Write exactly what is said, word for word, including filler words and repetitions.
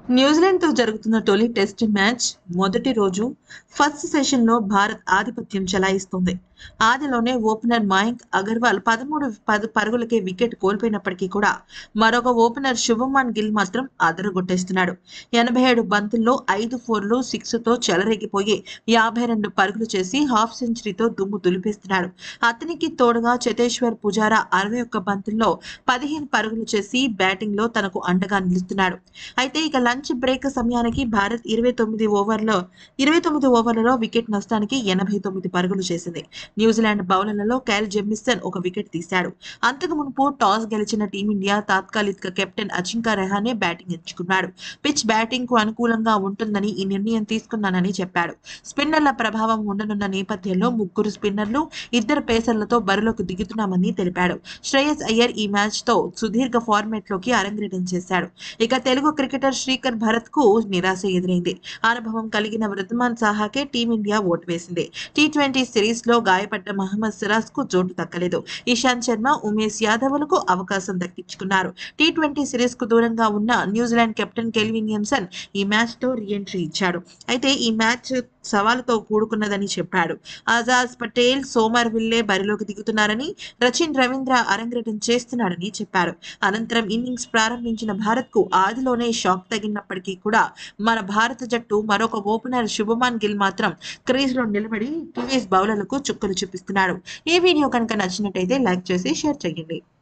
న్యూజిలాండ్‌తో జరుగుతున్న తొలి టెస్ట్ మ్యాచ్ మొదటి రోజు ఫస్ట్ సెషన్‌లో భారత్ ఆధిపత్యం చెలాయిస్తోంది. ఆదిలోనే ఓపెనర్ మయాంక్ అగర్వాల్ పదమూడు పది పరుగులకే వికెట్ కోల్పోయినప్పటికీ కూడా మరొక ఓపెనర్ శుభమన్ గిల్ మాత్రం అదరగొట్టేస్తున్నాడు. ఎనభై ఏడు బంతుల్లో ఐదు ఫోర్లు, సిక్స్‌తో చెలరేగిపోయి యాభై రెండు పరుగులు చేసి హాఫ్ సెంచరీతో దుమ్ము దులిపేస్తున్నాడు. అతనికి తోడుగా చేతేశ్వర్ పుజారా అరవై ఒక్క బంతుల్లో పదిహేను పరుగులు చేసి బ్యాటింగ్‌లో తనకు అండగా నిలుస్తున్నాడు. అయితే ఇక లంచ్ బ్రేక్ సమయానికి భారత్ ఇరవై తొమ్మిది ఓవర్ల ఇరవై తొమ్మిది ఓవర్లలో వికెట్ నష్టానికి ఎనభై తొమ్మిది పరుగులు చేసింది. న్యూజిలాండ్ బౌలర్లలో కైల్ జెమిసన్ ఒక వికెట్ తీశాడు. అంతకు మునుపు టాస్ గెలిచిన టీమిండియా తాత్కాలిక కెప్టెన్ అజింకా రెహానే బ్యాటింగ్ ఎంచుకున్నాడు. పిచ్ బ్యాటింగ్ కు అనుకూలంగా ఉంటుందని ఈ నిర్ణయం తీసుకున్నానని చెప్పాడు. స్పిన్నర్ల ప్రభావం ఉండనున్న నేపథ్యంలో ముగ్గురు స్పిన్నర్లు, ఇద్దరు పేసర్లతో బరిలోకి దిగుతున్నామని తెలిపాడు. శ్రేయస్ అయ్యర్ ఈ మ్యాచ్ తో సుదీర్ఘ ఫార్మాట్ లోకి అరంగేట్రం చేశాడు. ఇక తెలుగు క్రికెటర్ శ్రీకర్ భరత్ కు నిరాశ ఎదురైంది. అనుభవం కలిగిన వృద్ధమాన్ సాహాకే టీమిండియా ఓటు వేసింది. టీ ట్వంటీ సిరీస్ లో గాయపడ్డ మహమ్మద్ సిరాజ్ కు చోటు దక్కలేదు. ఇషాంత్ శర్మ, ఉమేష్ యాదవ్లకు అవకాశం దక్కించుకున్నారు. టీ ట్వంటీ సిరీస్ కు దూరంగా ఉన్న న్యూజిలాండ్ కెప్టెన్ కెల్ విలియమ్సన్ ఈ మ్యాచ్ తో రీ ఎంట్రీ ఇచ్చాడు. అయితే ఈ మ్యాచ్ సవాలుతో కూడుకున్నదని చెప్పాడు. ఆజాజ్ పటేల్, సోమర్ విల్లే బరిలోకి దిగుతున్నారని, రచిన్ రవీంద్ర అరంగేట్రం చేస్తున్నాడని చెప్పారు. అనంతరం ఇన్నింగ్స్ ప్రారంభించిన భారత్ కు ఆదిలోనే షాక్ తగిలినప్పటికీ కూడా మన భారత జట్టు మరొక ఓపెనర్ శుభమాన్ గిల్ మాత్రం క్రీజ్ లో నిలబడి కివీస్ బౌలర్లకు చుక్కలు చూపిస్తున్నాడు. ఈ వీడియో కనుక నచ్చినట్టయితే లైక్ చేసి షేర్ చేయండి.